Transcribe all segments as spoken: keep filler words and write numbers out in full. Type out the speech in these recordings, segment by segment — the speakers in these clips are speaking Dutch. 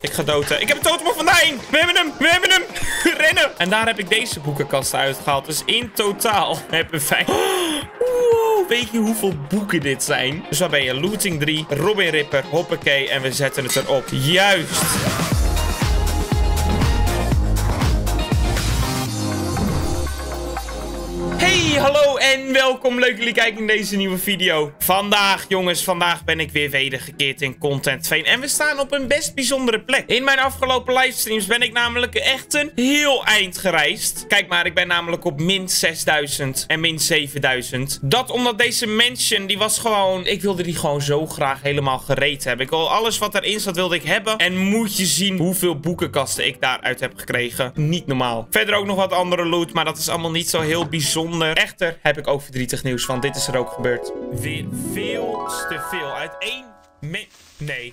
Ik ga dood. Ik heb een totem of vandaan. We hebben hem. We hebben hem. Rennen. En daar heb ik deze boekenkasten uitgehaald. Dus in totaal hebben wij... Wow, weet je hoeveel boeken dit zijn? Dus waar ben je? Looting drie, Robin Ripper, hoppakee. En we zetten het erop. Juist. Hey, hallo en welkom. Leuk jullie kijken in deze nieuwe video. Vandaag, jongens, vandaag ben ik weer wedergekeerd in Content Veen. En we staan op een best bijzondere plek. In mijn afgelopen livestreams ben ik namelijk echt een heel eind gereisd. Kijk maar, ik ben namelijk op min zesduizend en min zevenduizend. Dat omdat deze mansion, die was gewoon... Ik wilde die gewoon zo graag helemaal gereed hebben. Ik wil alles wat erin zat, wilde ik hebben. En moet je zien hoeveel boekenkasten ik daaruit heb gekregen. Niet normaal. Verder ook nog wat andere loot, maar dat is allemaal niet zo heel bijzonder. Echter heb ik ook verdrietig nieuws, want dit is er ook gebeurd. Weer veel te veel. Uit één... Me nee.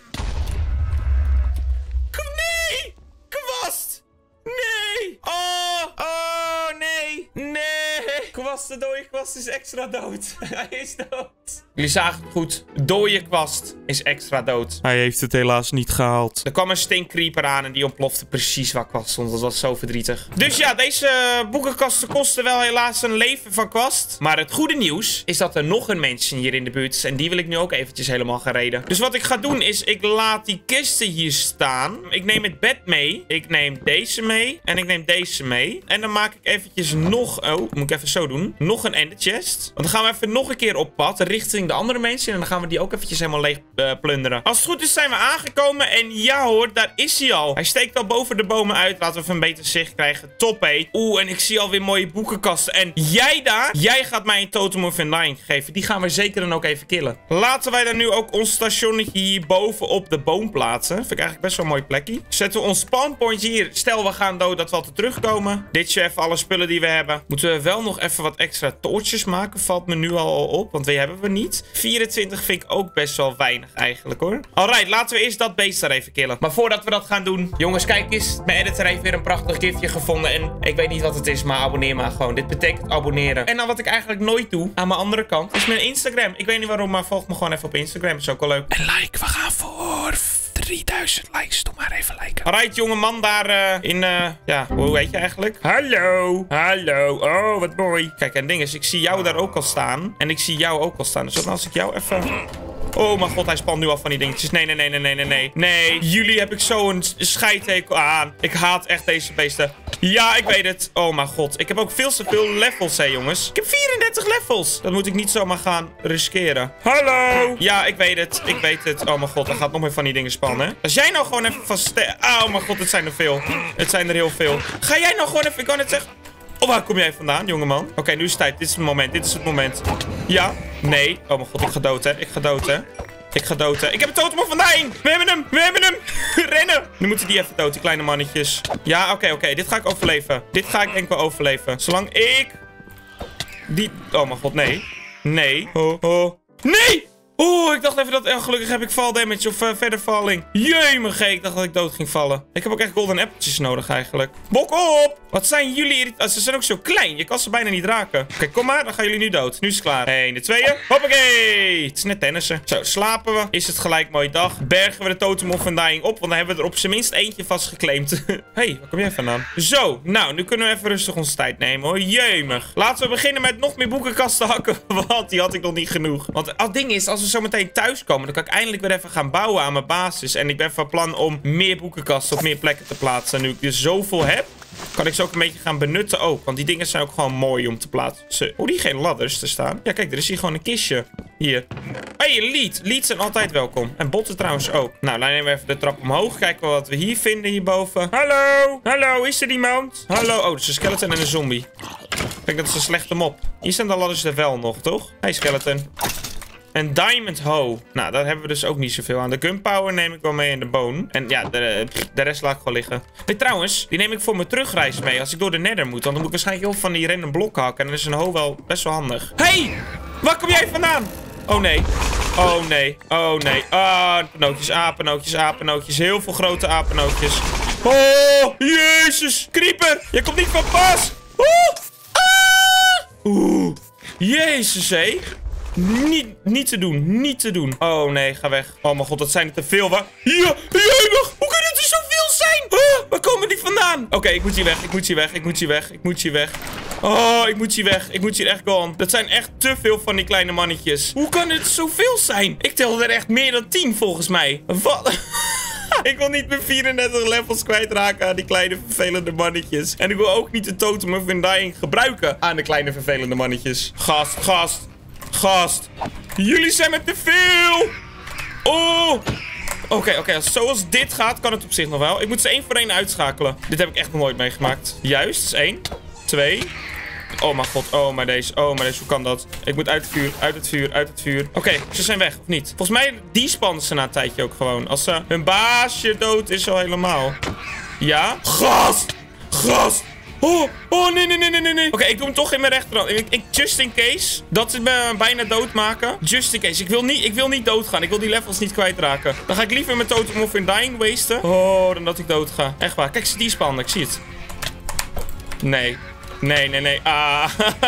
Nee! Kwast! Nee! Oh! Oh, nee! Nee! Kwast, de dode kwast is extra dood. Hij is dood. Jullie zagen het goed. Dode kwast is extra dood. Hij heeft het helaas niet gehaald. Er kwam een stinkcreeper aan en die ontplofte precies waar kwast stond. Dat was zo verdrietig. Dus ja, deze boekenkasten kosten wel helaas een leven van kwast. Maar het goede nieuws is dat er nog een mansion hier in de buurt is. En die wil ik nu ook eventjes helemaal gaan reden. Dus wat ik ga doen is, ik laat die kisten hier staan. Ik neem het bed mee. Ik neem deze mee. En ik neem deze mee. En dan maak ik eventjes nog... Oh, moet ik even zo doen. Nog een ender chest. Want dan gaan we even nog een keer op pad. Richting de andere mensen. En dan gaan we die ook eventjes helemaal leeg uh, plunderen. Als het goed is zijn we aangekomen. En ja hoor, daar is hij al. Hij steekt al boven de bomen uit. Laten we even een beter zicht krijgen. Top hé. Oeh, en ik zie alweer mooie boekenkasten. En jij daar, jij gaat mij een Totem of Undying geven. Die gaan we zeker dan ook even killen. Laten wij dan nu ook ons stationnetje hier boven op de boom plaatsen. Vind ik eigenlijk best wel een mooi plekje. Zetten we ons spawnpointje hier. Stel we gaan dood dat we altijd terugkomen. Dit is even alle spullen die we hebben. Moeten we wel nog even wat extra toortjes maken. Valt me nu al op. Want die hebben we niet. vierentwintig vind ik ook best wel weinig eigenlijk hoor. Alright, laten we eerst dat beest daar even killen. Maar voordat we dat gaan doen. Jongens, kijk eens. Mijn editor heeft weer een prachtig giftje gevonden. En ik weet niet wat het is, maar abonneer maar gewoon. Dit betekent abonneren. En dan wat ik eigenlijk nooit doe, aan mijn andere kant, is mijn Instagram. Ik weet niet waarom, maar volg me gewoon even op Instagram. Dat is ook wel leuk. En like, we gaan voor drieduizend likes. Doe maar even liken. Alright, jonge man daar uh, in... Uh, ja, hoe heet je eigenlijk? Hallo. Hallo. Oh, wat mooi. Kijk, en ding is, ik zie jou daar ook al staan. En ik zie jou ook al staan. Dus wat als ik jou even... Oh mijn god, hij spant nu al van die dingetjes. Nee, nee, nee, nee, nee, nee, nee. Nee, jullie heb ik zo'n scheidhekel aan. Ik haat echt deze beesten. Ja, ik weet het. Oh mijn god. Ik heb ook veel te veel levels, hè, jongens. Ik heb vierendertig levels. Dat moet ik niet zomaar gaan riskeren. Hallo. Ja, ik weet het. Ik weet het. Oh mijn god, er gaat nog meer van die dingen spannen. Als jij nou gewoon even van... Oh mijn god, het zijn er veel. Het zijn er heel veel. Ga jij nou gewoon even... Ik kan het zeggen... Oh, waar kom jij vandaan, jongeman? Oké, okay, nu is het tijd. Dit is het moment. Dit is het moment. Ja. Nee. Oh mijn god, ik ga dood, hè. Ik ga dood, hè. Ik ga dood, hè. Ik heb een totem of vandaan. We hebben hem. We hebben hem. Rennen. Nu moeten die even dood, die kleine mannetjes. Ja, oké, okay, oké. Okay. Dit ga ik overleven. Dit ga ik denk wel overleven. Zolang ik... Die... Oh mijn god, nee. Nee. Oh, oh. Nee! Oeh, ik dacht even dat... Oh, gelukkig heb ik fall damage of uh, verder falling. Jemige, ik dacht dat ik dood ging vallen. Ik heb ook echt golden appeltjes nodig eigenlijk. Bok op! Wat zijn jullie... Ze zijn ook zo klein. Je kan ze bijna niet raken. Oké, okay, kom maar. Dan gaan jullie nu dood. Nu is het klaar. Eén, de tweeën. Hoppakee! Het is net tennissen. Zo, slapen we. Is het gelijk mooi dag. Bergen we de Totem of Undying op. Want dan hebben we er op zijn minst eentje vastgeclaimd. Hé, hey, waar kom jij vandaan? Zo, nou, nu kunnen we even rustig onze tijd nemen hoor. Jemig. Laten we beginnen met nog meer boekenkasten hakken. Want die had ik nog niet genoeg. Want het ding is, als we zo meteen thuis komen, dan kan ik eindelijk weer even gaan bouwen aan mijn basis. En ik ben van plan om meer boekenkasten op meer plekken te plaatsen. En nu ik dus zoveel heb, kan ik ze ook een beetje gaan benutten ook. Want die dingen zijn ook gewoon mooi om te plaatsen. Oh, die geen ladders te staan. Ja, kijk, er is hier gewoon een kistje. Hier. Hé, hey, een lead. Leads zijn altijd welkom. En botten trouwens ook. Nou, dan nemen we even de trap omhoog. Kijken we wat we hier vinden hierboven. Hallo. Hallo, is er iemand? Hallo. Oh, dat is een skeleton en een zombie. Kijk, dat is een slechte mop. Hier zijn de ladders er wel nog, toch? Hey, skeleton. Een diamond hoe. Nou, daar hebben we dus ook niet zoveel aan. De gunpowder neem ik wel mee in de bone. En ja, de, de rest laat ik gewoon liggen. Nee, trouwens, die neem ik voor mijn terugreis mee. Als ik door de nether moet. Want dan moet ik waarschijnlijk heel van die random blokken hakken. En dan is een hoe wel best wel handig. Hey! Waar kom jij vandaan? Oh nee. Oh nee. Oh nee. Ah, apenootjes, apenootjes, apenootjes. Heel veel grote apenootjes. Oh, jezus. Creeper. Jij komt niet van pas. Oeh. Ah. Oeh. Jezus, hé. Niet, niet te doen, niet te doen. Oh nee, ga weg. Oh mijn god, dat zijn er te veel. Waar? Ja, jemig. Hoe kunnen het er zoveel Oké, okay, ik moet hier weg. Ik moet hier weg. Ik moet hier weg. Ik moet hier weg. Oh, ik moet hier weg. Ik moet hier echt gone. Dat zijn echt te veel van die kleine mannetjes. Hoe kan het zoveel zijn? Ik telde er echt meer dan tien volgens mij. Wat? Ik wil niet mijn vierendertig levels kwijtraken aan die kleine vervelende mannetjes. En ik wil ook niet de Totem of Undying gebruiken aan de kleine vervelende mannetjes. Gast, gast, gast. Jullie zijn met te veel. Oh. Oké, okay, oké. Okay. Zoals dit gaat, kan het op zich nog wel. Ik moet ze één voor één uitschakelen. Dit heb ik echt nog nooit meegemaakt. Juist, is één. Twee. Oh mijn god, oh maar deze, oh maar deze, hoe kan dat? Ik moet uit het vuur, uit het vuur, uit het vuur. Oké, okay, ze zijn weg, of niet? Volgens mij despannen ze na een tijdje ook gewoon. Als uh, hun baasje dood is al helemaal. Ja? Gast! Gast! Oh, oh nee, nee, nee, nee, nee. Oké, okay, ik doe hem toch in mijn rechterhand. Ik, ik, just in case. Dat ze me bijna doodmaken. Just in case. Ik wil, niet, ik wil niet doodgaan. Ik wil die levels niet kwijtraken. Dan ga ik liever mijn Totem of Undying wasten. Oh, dan dat ik dood ga. Echt waar. Kijk, ze despannen. Ik zie het. Nee. Nee, nee, nee. Ah.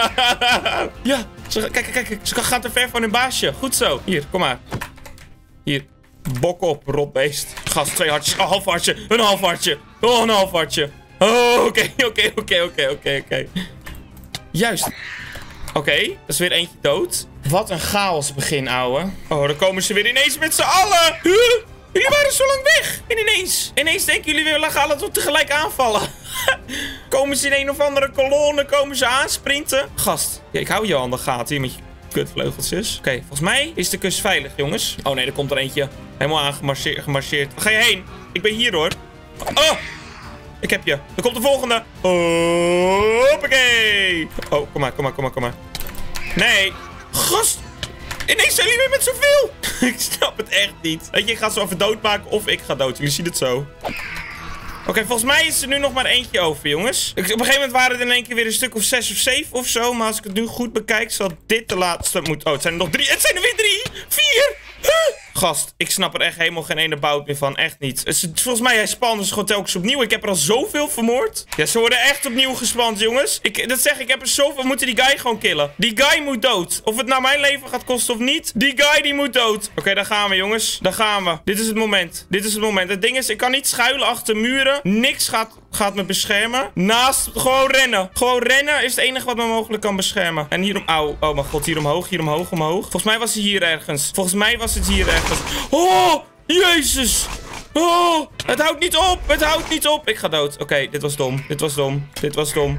Ja. Ze, kijk, kijk, kijk. Ze gaan te ver van hun baasje. Goed zo. Hier, kom maar. Hier. Bok op, rotbeest. Gast, twee hartjes. Een half hartje. Een half hartje. Oh, een half hartje. Oh, oké, oké, oké, oké, oké, oké. Juist. Oké, okay, dat is weer eentje dood. Wat een chaos begin, ouwe. Oh, dan komen ze weer ineens met z'n allen. Huh? Jullie waren zo lang weg. En ineens. Ineens denken jullie weer, laten we tegelijk aanvallen. Komen ze in een of andere kolonne, komen ze aansprinten. Gast, ja, ik hou je aan de gaten hier met je kutvleugeltjes. Oké, okay, volgens mij is de kust veilig, jongens. Oh nee, er komt er eentje. Helemaal aangemarcheerd. Gemarcheerd. Waar ga je heen? Ik ben hier, hoor. Oh! Ik heb je. Er komt de volgende. Hoppakee. Oh, kom maar, kom maar, kom maar, kom maar. Nee. Gast. Ineens zijn jullie weer met zoveel. Ik snap het echt niet. Weet je, ik ga ze even doodmaken of ik ga dood. Jullie zien het zo. Oké, okay, volgens mij is er nu nog maar eentje over, jongens. Ik, op een gegeven moment waren er in één keer weer een stuk of zes of zeven of zo. Maar als ik het nu goed bekijk, zal dit de laatste moeten... Oh, het zijn er nog drie. Het zijn er weer drie. Vier. Huh? Gast, ik snap er echt helemaal geen ene bout meer van. Echt niet. Het is, volgens mij, hij spannen ze gewoon telkens opnieuw. Ik heb er al zoveel vermoord. Ja, ze worden echt opnieuw gespand, jongens. Ik, dat zeg ik, ik heb er zoveel. We moeten die guy gewoon killen. Die guy moet dood. Of het nou mijn leven gaat kosten of niet. Die guy, die moet dood. Oké, okay, daar gaan we, jongens. Daar gaan we. Dit is het moment. Dit is het moment. Het ding is, ik kan niet schuilen achter muren. Niks gaat, gaat me beschermen. Naast, gewoon rennen. Gewoon rennen is het enige wat me mogelijk kan beschermen. En hierom, auw. Oh mijn god, hier omhoog, hier omhoog, omhoog. Volgens mij was hij hier ergens. Volgens mij was het hier ergens. Oh, jezus. Oh, het houdt niet op. Het houdt niet op. Ik ga dood. Oké, okay, dit was dom. Dit was dom. Dit was dom.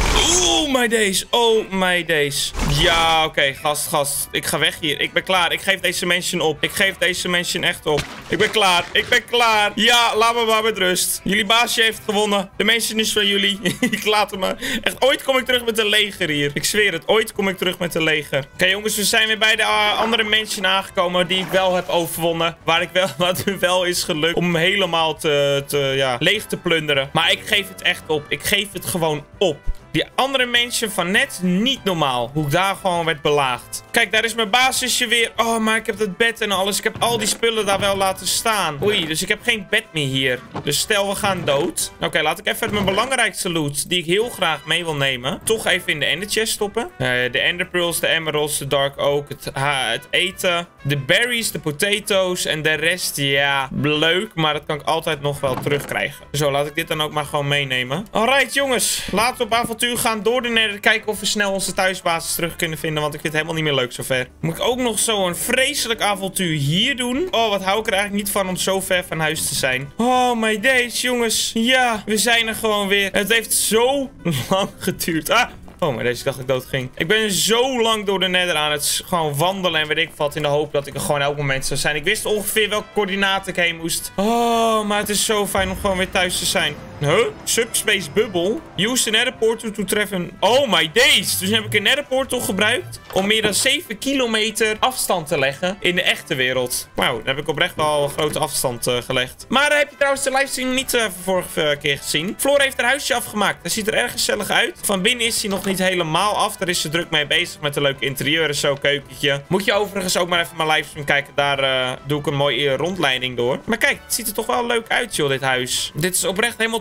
Oh my days. Oh my days. Ja, oké. Okay, gast, gast. Ik ga weg hier. Ik ben klaar. Ik geef deze mansion op. Ik geef deze mansion echt op. Ik ben klaar. Ik ben klaar. Ja, laat me maar met rust. Jullie baasje heeft gewonnen. De mansion is van jullie. Ik laat hem maar. Echt, ooit kom ik terug met een leger hier. Ik zweer het. Ooit kom ik terug met een leger. Oké, okay, jongens. We zijn weer bij de uh, andere mansion aangekomen die ik wel heb overwonnen. Waar ik wel, wat wel is gelukt om hem helemaal te, te, ja, leeg te plunderen. Maar ik geef het echt op. Ik geef het gewoon op. Die andere mensen van net, niet normaal. Hoe ik daar gewoon werd belaagd. Kijk, daar is mijn basisje weer. Oh, maar ik heb dat bed en alles. Ik heb al die spullen daar wel laten staan. Oei, dus ik heb geen bed meer hier. Dus stel, we gaan dood. Oké, okay, laat ik even mijn belangrijkste loot, die ik heel graag mee wil nemen, toch even in de ender chest stoppen. Uh, de ender pearls, de emeralds, de dark oak, het, ha, het eten, de berries, de potatoes en de rest, ja, leuk. Maar dat kan ik altijd nog wel terugkrijgen. Zo, laat ik dit dan ook maar gewoon meenemen. Alright, jongens. Laten we op avontuur gaan door de nether. Kijken of we snel onze thuisbasis terug kunnen vinden. Want ik vind het helemaal niet meer leuk zover. Moet ik ook nog zo'n vreselijk avontuur hier doen? Oh, wat hou ik er eigenlijk niet van om zo ver van huis te zijn. Oh my days, jongens. Ja, we zijn er gewoon weer. Het heeft zo lang geduurd. Ah. Oh, maar deze dacht ik dood ging. Ik ben zo lang door de nether aan het gewoon wandelen en weet ik wat, in de hoop dat ik er gewoon elk moment zou zijn. Ik wist ongeveer welke coördinaten ik heen moest. Oh, maar het is zo fijn om gewoon weer thuis te zijn. Huh? Subspace bubble? Use the nether portal to treffen. Oh my days. Dus heb ik een nether portal gebruikt om meer dan zeven kilometer afstand te leggen in de echte wereld. Wauw, dan heb ik oprecht wel een grote afstand uh, gelegd. Maar uh, heb je trouwens de livestream niet uh, vorige uh, keer gezien? Floor heeft haar huisje afgemaakt. Dat ziet er erg gezellig uit. Van binnen is hij nog niet helemaal af. Daar is ze druk mee bezig met een leuke interieur en zo, keukentje. Moet je overigens ook maar even mijn livestream kijken. Daar uh, doe ik een mooie rondleiding door. Maar kijk, het ziet er toch wel leuk uit, joh, dit huis. Dit is oprecht helemaal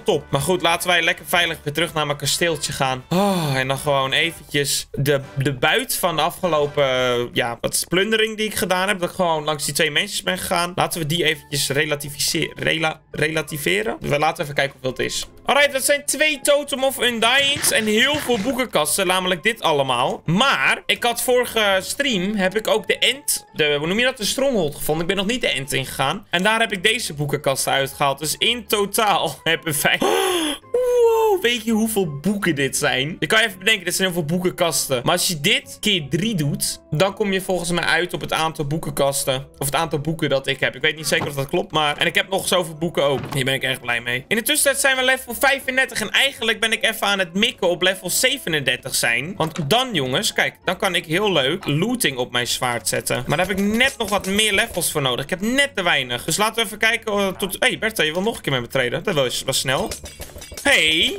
top. Maar goed, laten wij lekker veilig weer terug naar mijn kasteeltje gaan. Oh, en dan gewoon eventjes de, de buit van de afgelopen, uh, ja, wat plundering die ik gedaan heb. Dat ik gewoon langs die twee mensen ben gegaan. Laten we die eventjes relativiseren. Rela relativeren. Dus we laten even kijken hoeveel het is. Alright, dat zijn twee Totem of Undyings en heel veel boekenkasten, namelijk dit allemaal. Maar, ik had vorige stream, heb ik ook de End, de, hoe noem je dat, de Stronghold gevonden. Ik ben nog niet de End ingegaan. En daar heb ik deze boekenkasten uitgehaald. Dus in totaal hebben wij... Wow, weet je hoeveel boeken dit zijn? Je kan je even bedenken, dit zijn heel veel boekenkasten. Maar als je dit keer drie doet, dan kom je volgens mij uit op het aantal boekenkasten. Of het aantal boeken dat ik heb. Ik weet niet zeker of dat klopt, maar... En ik heb nog zoveel boeken ook. Hier ben ik erg blij mee. In de tussentijd zijn we level vijfendertig. En eigenlijk ben ik even aan het mikken op level zevenendertig zijn. Want dan, jongens, kijk, dan kan ik heel leuk looting op mijn zwaard zetten. Maar daar heb ik net nog wat meer levels voor nodig. Ik heb net te weinig. Dus laten we even kijken uh, tot... Hé, hey, Bertha, je wil nog een keer met me treden. Dat was, was snel. Hey.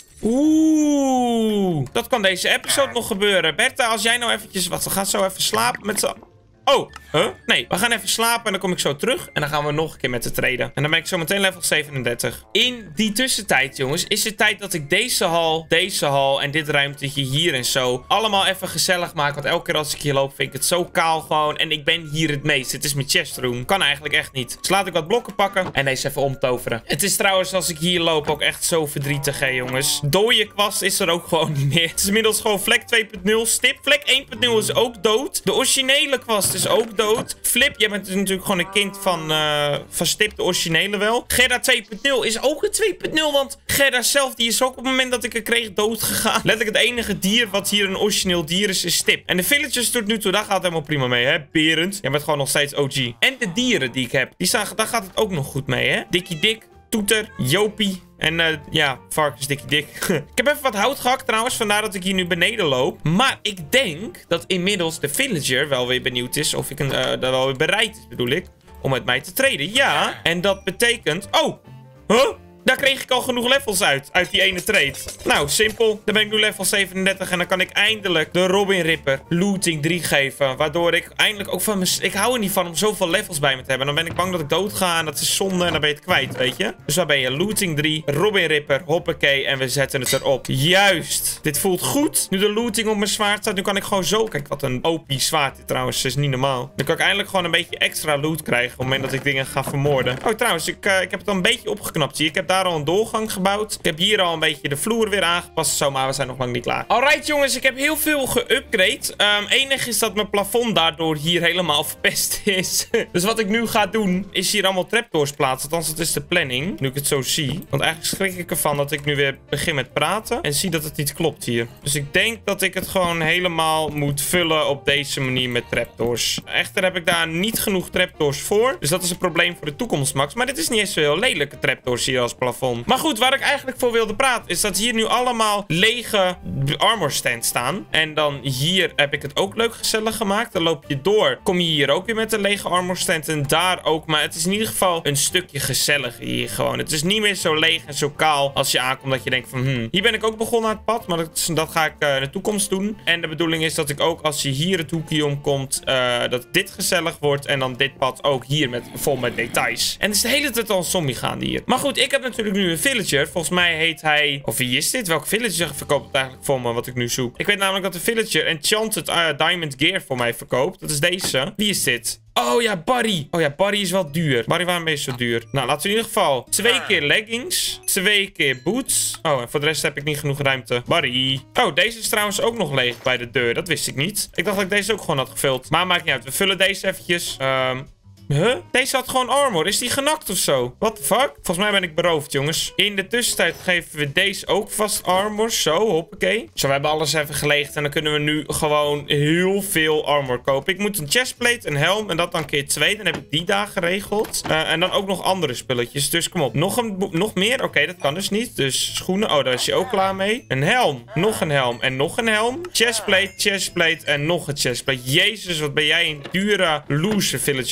Oeh. Dat kan deze episode nog gebeuren. Bertha, als jij nou eventjes... Wat, we gaan zo even slapen met z'n... Oh, huh? Nee, we gaan even slapen en dan kom ik zo terug. En dan gaan we nog een keer met de traden. En dan ben ik zo meteen level zevenendertig. In die tussentijd, jongens, is het tijd dat ik deze hal, deze hal en dit ruimtetje hier en zo allemaal even gezellig maak. Want elke keer als ik hier loop, vind ik het zo kaal gewoon. En ik ben hier het meest. Dit is mijn chestroom. Kan eigenlijk echt niet. Dus laat ik wat blokken pakken en deze even omtoveren. Het is trouwens, als ik hier loop, ook echt zo verdrietig, hè, jongens. Dooie kwast is er ook gewoon niet meer. Het is inmiddels gewoon vlek twee punt nul. Stip. Vlek één punt nul is ook dood. De originele kwast is ook dood. Flip, jij bent natuurlijk gewoon een kind van, uh, van Stip, de originele wel. Gerda twee punt nul is ook een twee punt nul, want Gerda zelf, die is ook op het moment dat ik er kreeg dood gegaan. Letterlijk het enige dier wat hier een origineel dier is, is Stip. En de villagers tot nu toe, daar gaat het helemaal prima mee, hè. Berend, jij bent gewoon nog steeds O G. En de dieren die ik heb, die staan, daar gaat het ook nog goed mee, hè. Dikkie Dik, Toeter, Jopie. En uh, ja, varkens dikkie dik. Ik heb even wat hout gehakt trouwens, vandaar dat ik hier nu beneden loop. Maar ik denk dat inmiddels de villager wel weer benieuwd is. Of ik een, uh, dat wel weer bereid is, bedoel ik. Om met mij te traden. Ja, en dat betekent... Oh, huh? Daar kreeg ik al genoeg levels uit, uit die ene trade. Nou, simpel. Dan ben ik nu level zevenendertig en dan kan ik eindelijk de Robin Ripper looting drie geven. Waardoor ik eindelijk ook van mijn... Ik hou er niet van om zoveel levels bij me te hebben. Dan ben ik bang dat ik dood ga en dat is zonde en dan ben je het kwijt, weet je. Dus waar ben je? Looting drie, Robin Ripper, hoppakee en we zetten het erop. Juist. Dit voelt goed. Nu de looting op mijn zwaard staat, nu kan ik gewoon zo... Kijk, wat een O P zwaard dit trouwens, is niet normaal. Dan kan ik eindelijk gewoon een beetje extra loot krijgen op het moment dat ik dingen ga vermoorden. Oh, trouwens, ik, uh, ik heb het al een beetje opgeknapt. Zie je, ik heb daar al een doorgang gebouwd. Ik heb hier al een beetje de vloer weer aangepast. Zo, maar we zijn nog lang niet klaar. Alright, jongens. Ik heb heel veel geüpgrade. Um, enig is dat mijn plafond daardoor hier helemaal verpest is. Dus wat ik nu ga doen, is hier allemaal trapdoors plaatsen. Althans, dat is de planning. Nu ik het zo zie. Want eigenlijk schrik ik ervan dat ik nu weer begin met praten. En zie dat het niet klopt hier. Dus ik denk dat ik het gewoon helemaal moet vullen op deze manier met trapdoors. Echter heb ik daar niet genoeg trapdoors voor. Dus dat is een probleem voor de toekomst, Max. Maar dit is niet eens zo heel lelijke trapdoors hier als plafond. Maar goed, waar ik eigenlijk voor wilde praten, is dat hier nu allemaal lege armor stands staan. En dan hier heb ik het ook leuk gezellig gemaakt. Dan loop je door, kom je hier ook weer met een lege armor stand. En daar ook. Maar het is in ieder geval een stukje gezelliger hier gewoon. Het is niet meer zo leeg en zo kaal als je aankomt dat je denkt van, hmm, hier ben ik ook begonnen aan het pad. Maar dat, dat ga ik uh, in de toekomst doen. En de bedoeling is dat ik ook, als je hier het hoekje omkomt, uh, dat dit gezellig wordt. En dan dit pad ook hier met, vol met details. En het is de hele tijd al een zombie gaande hier. Maar goed, ik heb natuurlijk nu een villager. Volgens mij heet hij... Of wie is dit? Welke villager verkoopt het eigenlijk voor me, wat ik nu zoek? Ik weet namelijk dat de villager Enchanted uh, Diamond Gear voor mij verkoopt. Dat is deze. Wie is dit? Oh ja, Barry. Oh ja, Barry is wel duur. Barry, waarom ben je zo duur? Nou, laten we in ieder geval twee keer leggings. Twee keer boots. Oh, en voor de rest heb ik niet genoeg ruimte. Barry. Oh, deze is trouwens ook nog leeg bij de deur. Dat wist ik niet. Ik dacht dat ik deze ook gewoon had gevuld. Maar maakt niet uit. We vullen deze eventjes. Um... Huh? Deze had gewoon armor. Is die genakt of zo? What the fuck? Volgens mij ben ik beroofd, jongens. In de tussentijd geven we deze ook vast armor. Zo, hoppakee. Zo, we hebben alles even geleegd. En dan kunnen we nu gewoon heel veel armor kopen. Ik moet een chestplate, een helm en dat dan keer twee. Dan heb ik die daar geregeld. Uh, en dan ook nog andere spulletjes. Dus kom op. Nog, een nog meer? Oké, okay, dat kan dus niet. Dus schoenen. Oh, daar is hij ook klaar mee. Een helm. Nog een helm. En nog een helm. Chestplate, chestplate en nog een chestplate. Jezus, wat ben jij een dure loser villager geworden.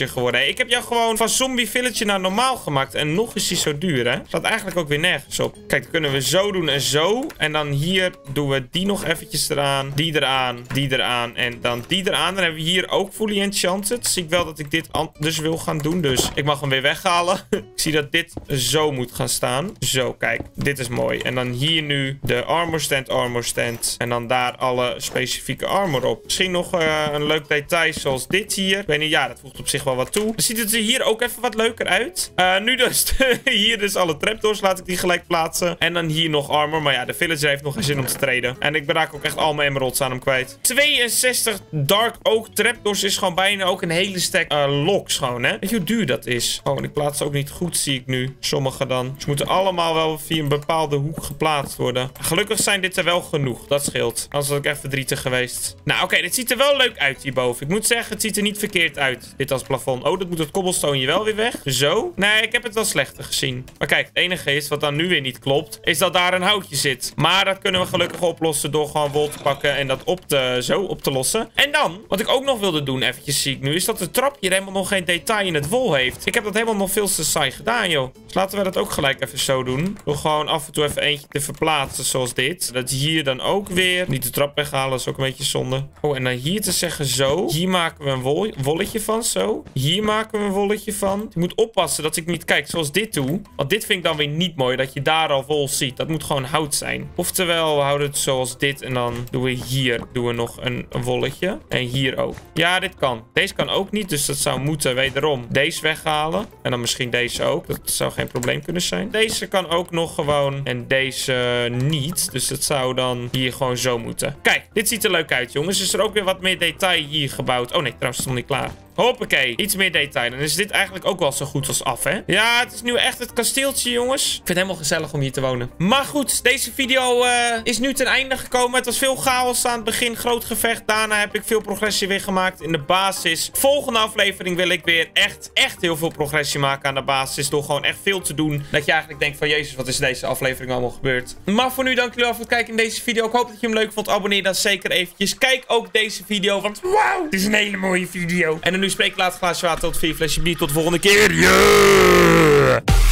ik heb jou gewoon van zombie village naar normaal gemaakt. En nog is die zo duur, hè? Staat eigenlijk ook weer nergens op. Kijk, dan kunnen we zo doen en zo. En dan hier doen we die nog eventjes eraan. Die eraan, die eraan en dan die eraan. Dan hebben we hier ook fully enchanted. Zie ik wel dat ik dit dus wil gaan doen. Dus ik mag hem weer weghalen. Ik zie dat dit zo moet gaan staan. Zo, kijk. Dit is mooi. En dan hier nu de armor stand, armor stand. En dan daar alle specifieke armor op. Misschien nog uh, een leuk detail zoals dit hier. Ik weet niet, ja, dat voegt op zich wel wat toe. Dan ziet het er hier ook even wat leuker uit. Uh, nu dus, hier dus alle trapdoors. Laat ik die gelijk plaatsen. En dan hier nog armor. Maar ja, de villager heeft nog geen zin om te traden. En ik raak ook echt al mijn emeralds aan hem kwijt. tweeënzestig dark oak trapdoors is gewoon bijna ook een hele stack uh, locks gewoon, hè. Weet je hoe duur dat is? Oh, en ik plaats ook niet goed, zie ik nu. Sommige dan. Ze moeten allemaal wel via een bepaalde hoek geplaatst worden. Gelukkig zijn dit er wel genoeg. Dat scheelt. Anders had ik echt verdrietig geweest. Nou, oké. Okay, dit ziet er wel leuk uit hierboven. Ik moet zeggen, het ziet er niet verkeerd uit. Dit als plafond. Oh, dat moet het cobblestone hier wel weer weg. Zo. Nee, ik heb het wel slechter gezien. Maar kijk, het enige is wat dan nu weer niet klopt, is dat daar een houtje zit. Maar dat kunnen we gelukkig oplossen door gewoon wol te pakken en dat op te, zo op te lossen. En dan, wat ik ook nog wilde doen, eventjes zie ik nu, is dat de trap hier helemaal nog geen detail in het wol heeft. Ik heb dat helemaal nog veel te saai gedaan, joh. Dus laten we dat ook gelijk even zo doen. Door gewoon af en toe even eentje te verplaatsen, zoals dit. Dat hier dan ook weer. Niet de trap weghalen, dat is ook een beetje zonde. Oh, en dan hier te zeggen zo. Hier maken we een wol wolletje van, zo. Hier maken we een wolletje van. Je moet oppassen dat ik niet kijk zoals dit doe. Want dit vind ik dan weer niet mooi, dat je daar al wol ziet. Dat moet gewoon hout zijn. Oftewel, we houden het zoals dit en dan doen we hier doen we nog een, een wolletje. En hier ook. Ja, dit kan. Deze kan ook niet, dus dat zou moeten wederom deze weghalen. En dan misschien deze ook. Dat zou geen probleem kunnen zijn. Deze kan ook nog gewoon en deze niet. Dus dat zou dan hier gewoon zo moeten. Kijk, dit ziet er leuk uit, jongens. Is er ook weer wat meer detail hier gebouwd. Oh nee, trouwens, het is nog niet klaar. Hoppakee, iets meer detail. Dan is dit eigenlijk ook wel zo goed als af, hè? Ja, het is nu echt het kasteeltje, jongens. Ik vind het helemaal gezellig om hier te wonen. Maar goed, deze video uh, is nu ten einde gekomen. Het was veel chaos aan het begin, groot gevecht. Daarna heb ik veel progressie weer gemaakt in de basis. Volgende aflevering wil ik weer echt, echt heel veel progressie maken aan de basis. Door gewoon echt veel te doen. Dat je eigenlijk denkt van, jezus, wat is deze aflevering allemaal gebeurd? Maar voor nu, dank jullie wel voor het kijken in deze video. Ik hoop dat je hem leuk vond. Abonneer dan zeker eventjes. Kijk ook deze video, want wauw, het is een hele mooie video. En dan nu spreek ik later glaasje water tot vier flesje bier. Tot de volgende keer. Yeah!